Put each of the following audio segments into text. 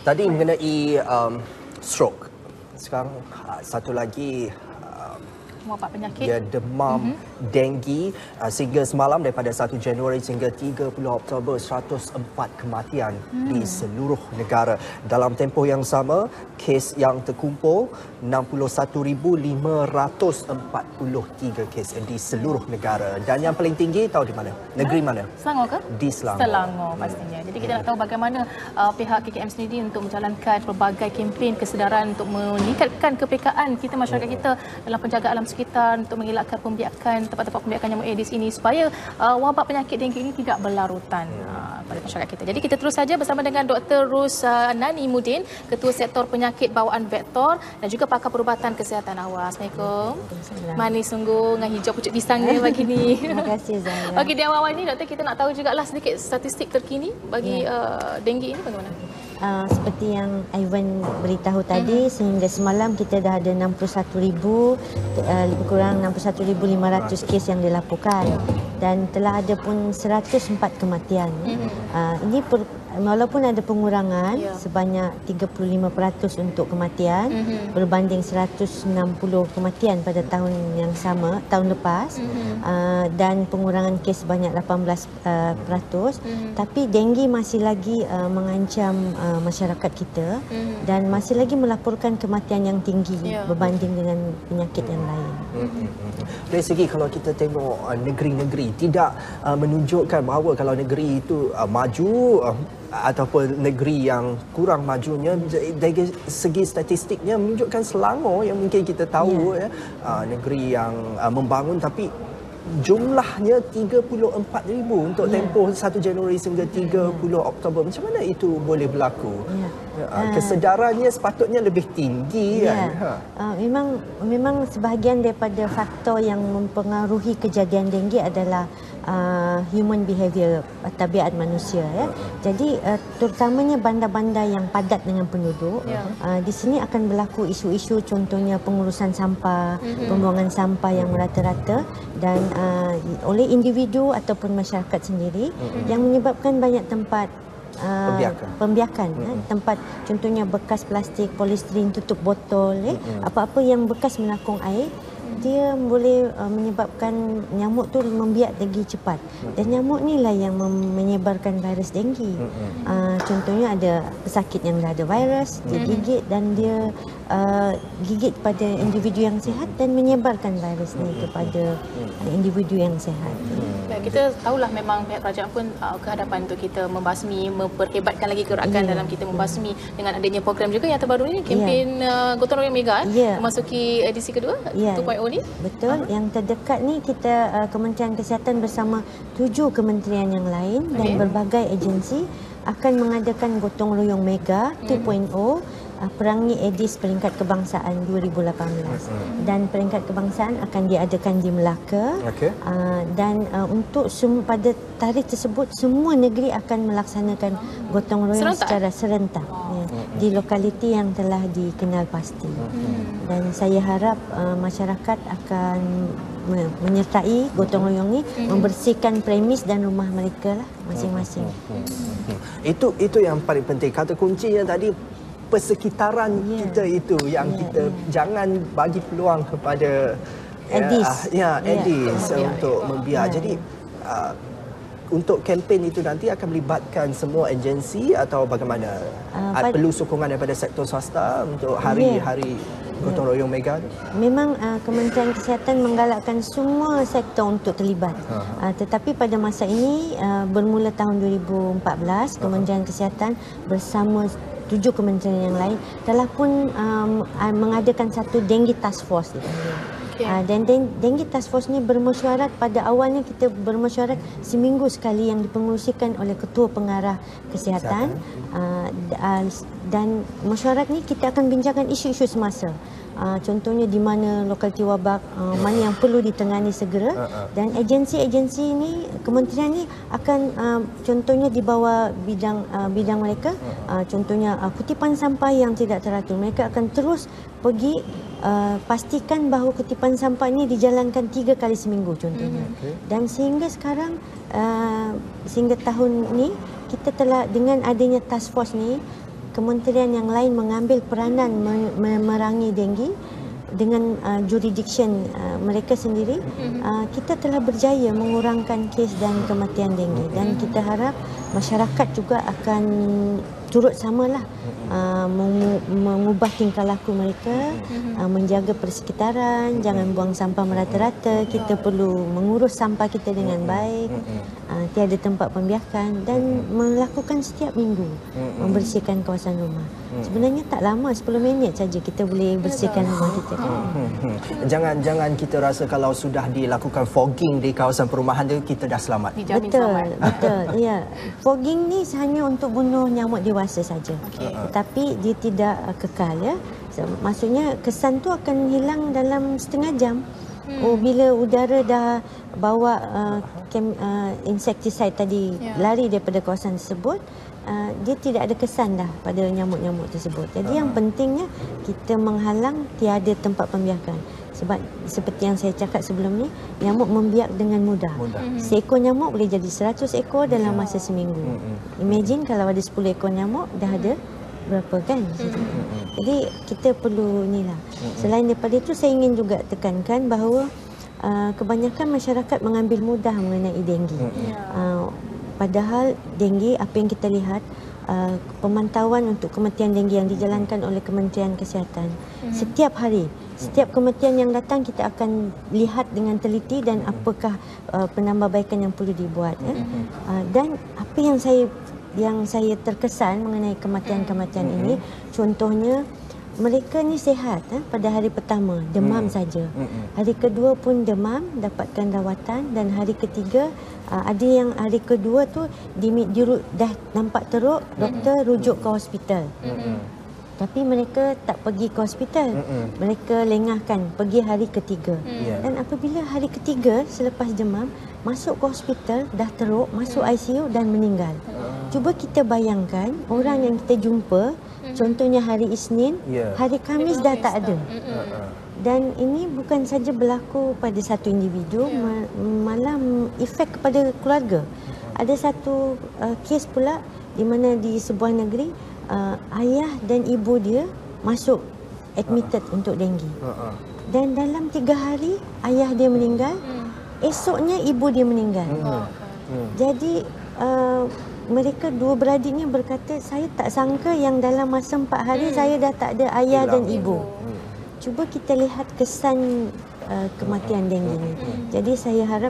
Tadi mengenai stroke. Sekarang satu lagi wabak penyakit. Ya, demam, denggi, sehingga semalam daripada 1 Januari sehingga 30 Oktober 104 kematian di seluruh negara. Dalam tempoh yang sama, kes yang terkumpul 61,543 kes di seluruh negara. Dan yang paling tinggi tahu di mana? Negeri mana? Selangor ke? Di Selangor. Selangor pastinya. Jadi kita nak tahu bagaimana pihak KKM sendiri untuk menjalankan pelbagai kempen kesedaran untuk meningkatkan kepekaan kita masyarakat kita dalam penjagaan alam sekitar untuk mengelakkan pembiakan tempat-tempat pembiakan nyamuk Aedes ini supaya wabak penyakit denggi ini tidak berlarutan pada masyarakat kita. Jadi kita terus saja bersama dengan Dr. Rus Nani Mudin, Ketua Sektor Penyakit Bawaan Vektor dan juga pakar perubatan kesihatan awal. Assalamualaikum. Manis sungguh dengan hijau pucuk pisangnya pagi ni. Terima kasih Zahra. Okey, di awal-awal ini doktor kita nak tahu jugalah sedikit statistik terkini bagi denggi ini bagaimana? Seperti yang Ivan beritahu tadi, sehingga semalam kita dah ada 61,000 lebih kurang 61,500 kes yang dilaporkan dan telah ada pun 104 kematian. Ini walaupun ada pengurangan sebanyak 35% untuk kematian berbanding 160 kematian pada tahun yang sama, tahun lepas, dan pengurangan kes sebanyak 18%, tapi denggi masih lagi mengancam masyarakat kita dan masih lagi melaporkan kematian yang tinggi berbanding dengan penyakit yang lain. Dari segi kalau kita tengok negeri-negeri tidak menunjukkan bahawa kalau negeri itu maju ataupun negeri yang kurang majunya, dari segi statistiknya menunjukkan Selangor yang mungkin kita tahu negeri yang membangun, tapi jumlahnya 34,000 untuk tempoh 1 Januari sehingga 30 Oktober. Macam mana itu boleh berlaku? Kesedarannya sepatutnya lebih tinggi kan? Memang sebahagian daripada faktor yang mempengaruhi kejadian denggi adalah human behavior, tabiat manusia ya. Jadi terutamanya bandar-bandar yang padat dengan penduduk, di sini akan berlaku isu-isu contohnya pengurusan sampah, pembuangan sampah yang merata-rata dan oleh individu ataupun masyarakat sendiri yang menyebabkan banyak tempat pembiakan tempat contohnya bekas plastik, polistiren, tutup botol, apa-apa yang bekas menakung air, dia boleh menyebabkan nyamuk tu membiak lagi cepat dan nyamuk ni lah yang menyebarkan virus denggi. Contohnya ada pesakit yang dah ada virus, dia gigit dan dia gigit pada individu yang sihat dan menyebarkan virus ni kepada individu yang sihat. Kita tahulah memang pihak kerajaan pun kehadapan untuk kita membasmi, memperhebatkan lagi gerakan dalam kita membasmi dengan adanya program juga yang terbaru ini, kempen gotong royong mega memasuki edisi kedua 2.0 ni. Betul. Yang terdekat ni kita Kementerian Kesihatan bersama 7 kementerian yang lain dan berbagai agensi akan mengadakan gotong royong mega 2.0 perangi Aedes peringkat kebangsaan 2018 dan peringkat kebangsaan akan diadakan di Melaka dan untuk pada tarikh tersebut semua negeri akan melaksanakan gotong royong secara serentak di lokaliti yang telah dikenal pasti dan saya harap masyarakat akan menyertai gotong royong ini, membersihkan premis dan rumah mereka lah masing-masing. Itu yang paling penting. Kata kuncinya tadi persekitaran kita itu yang kita jangan bagi peluang kepada Aedes untuk membiak. Jadi untuk kempen itu nanti akan melibatkan semua agensi atau bagaimana? Perlu sokongan daripada sektor swasta untuk hari-hari gotong royong mega? Memang Kementerian Kesihatan menggalakkan semua sektor untuk terlibat. Tetapi pada masa ini bermula tahun 2014 Kementerian Kesihatan bersama 7 kementerian yang lain telah pun mengadakan satu Denggi Task Force. Dan Denggi Task Force ni bermesyuarat, pada awalnya kita bermesyuarat seminggu sekali yang dipengerusikan oleh Ketua Pengarah Kesihatan. Dan mesyuarat ni kita akan bincangkan isu-isu semasa. Contohnya di mana lokaliti wabak, mana yang perlu ditangani segera, dan agensi-agensi ini, kementerian ini akan contohnya di bawah bidang mereka, contohnya kutipan sampah yang tidak teratur, mereka akan terus pergi pastikan bahawa kutipan sampah ini dijalankan 3 kali seminggu contohnya. Dan sehingga sekarang, sehingga tahun ini kita telah dengan adanya task force ni, kementerian yang lain mengambil peranan memerangi denggi dengan jurisdiction mereka sendiri, kita telah berjaya mengurangkan kes dan kematian denggi, dan kita harap masyarakat juga akan turut samalah mengubah tingkah laku mereka, menjaga persekitaran, jangan buang sampah merata-rata, kita perlu mengurus sampah kita dengan baik, tiada tempat pembiakan, dan melakukan setiap minggu membersihkan kawasan rumah. Sebenarnya tak lama, 10 minit saja kita boleh bersihkan rumah kita. Jangan kita rasa kalau sudah dilakukan fogging di kawasan perumahan tu kita dah selamat. Betul. Ya. Fogging ni hanya untuk bunuh nyamuk dewasa saja. Tetapi dia tidak kekal, ya. Maksudnya kesan tu akan hilang dalam setengah jam. Bila udara dah bawa insektisida tadi lari daripada kawasan tersebut, dia tidak ada kesan dah pada nyamuk-nyamuk tersebut. Jadi yang pentingnya kita menghalang tiada tempat pembiakan. Sebab seperti yang saya cakap sebelum ni, nyamuk membiak dengan mudah. Seekor nyamuk boleh jadi 100 ekor dalam masa seminggu. Imagine kalau ada 10 ekor nyamuk, dah ada berapa kan? Jadi kita perlu inilah. Selain daripada itu, saya ingin juga tekankan bahawa kebanyakan masyarakat mengambil mudah mengenai denggi. Padahal denggi, apa yang kita lihat, pemantauan untuk kematian denggi yang dijalankan oleh Kementerian Kesihatan. Setiap hari, setiap kematian yang datang kita akan lihat dengan teliti dan apakah penambahbaikan yang perlu dibuat. Dan apa yang saya terkesan mengenai kematian-kematian ini, contohnya mereka ni sihat pada hari pertama, demam saja. Hari kedua pun demam, dapatkan rawatan, dan hari ketiga ada yang hari kedua tu dah nampak teruk, doktor rujuk ke hospital. Tapi mereka tak pergi ke hospital. Mereka lengahkan pergi hari ketiga. Dan apabila hari ketiga selepas demam masuk ke hospital, dah teruk, masuk ICU dan meninggal. Cuba kita bayangkan orang yang kita jumpa, contohnya hari Isnin, hari Khamis dah tak ada. Dan ini bukan saja berlaku pada satu individu, malah efek kepada keluarga. Ada satu kes pula di mana di sebuah negeri, ayah dan ibu dia masuk admitted untuk denggi. Dan dalam 3 hari ayah dia meninggal, esoknya ibu dia meninggal. Jadi mereka dua beradik ni berkata, saya tak sangka yang dalam masa 4 hari saya dah tak ada ayah dan ibu. Cuba kita lihat kesan kematian denggi ni. Jadi saya harap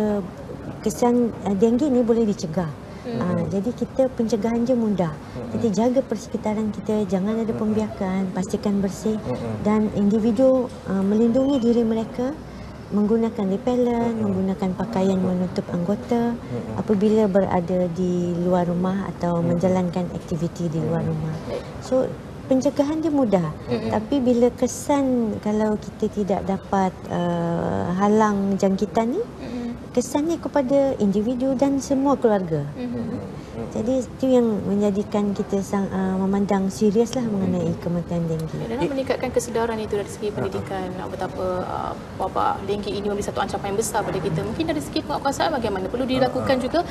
kesan denggi ni boleh dicegah. Jadi kita pencegahan je mudah. Kita jaga persekitaran kita, jangan ada pembiakan, pastikan bersih, dan individu melindungi diri mereka menggunakan repellent, menggunakan pakaian menutup anggota apabila berada di luar rumah atau menjalankan aktiviti di luar rumah. So pencegahan dia mudah, tapi bila kesan kalau kita tidak dapat halang jangkitan ni, kesannya kepada individu dan semua keluarga. Jadi itu yang menjadikan kita memandang seriuslah mengenai kematian denggi. Dan meningkatkan kesedaran itu dari segi pendidikan, betapa wabak denggi ini memberi satu ancaman yang besar pada kita. Mungkin dari segi penguasaan bagaimana perlu dilakukan juga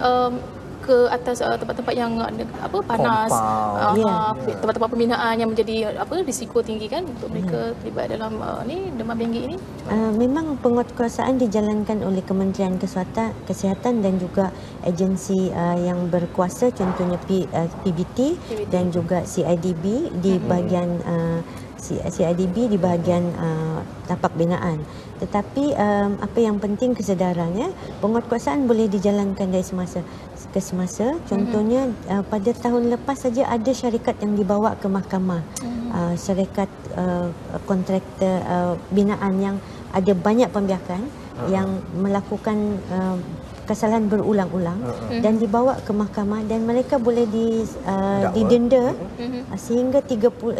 ke atas tempat-tempat yang panas, tempat-tempat pembinaan yang menjadi risiko tinggi kan untuk mereka terlibat dalam demam denggi ini. Memang penguatkuasaan dijalankan oleh Kementerian Kesihatan dan juga agensi yang berkuasa, contohnya PBT dan juga CIDB di bahagian CIDB di bahagian tapak binaan. Tetapi apa yang penting kesedarannya, penguatkuasaan boleh dijalankan dari semasa ke semasa. Contohnya pada tahun lepas saja ada syarikat yang dibawa ke mahkamah, syarikat kontraktor binaan yang ada banyak pembiakan yang melakukan kesalahan berulang-ulang dan dibawa ke mahkamah, dan mereka boleh didenda sehingga 50,000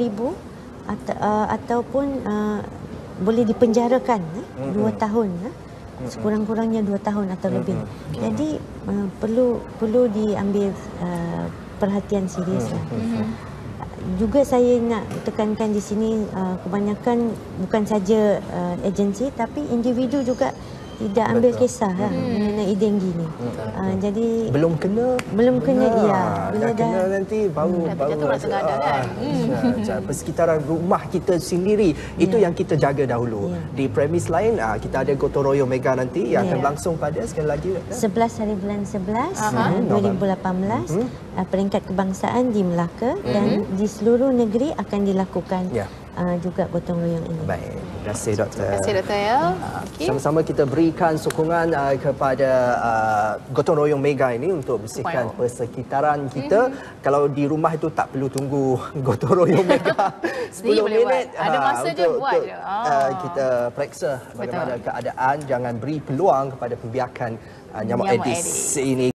ataupun boleh dipenjarakan 2 tahun, sekurang-kurangnya 2 tahun atau lebih. Jadi perlu diambil perhatian serius lah. Juga saya nak tekankan di sini, kebanyakan bukan saja agensi tapi individu juga tidak ambil kisah lah mengenai denggi ni. Jadi belum kena ya. Bila kena nanti baru jatuh rasa tak ada kan. Persekitaran rumah kita sendiri itu yang kita jaga dahulu. Di premis lain kita ada gotong royong mega nanti yang akan langsung pada sekali lagi 11 hari bulan 11 2018 peringkat kebangsaan di Melaka dan di seluruh negeri akan dilakukan juga gotong royong ini. Baik, terima kasih doktor. Terima kasih doktor ya. Sama-sama kita berikan sokongan kepada gotong royong mega ini untuk bersihkan persekitaran kita. Kalau di rumah itu tak perlu tunggu gotong royong mega 10 minit. Ada masa je buat je. Kita periksa bagaimana keadaan, jangan beri peluang kepada pembiakan nyamuk Aedes ini.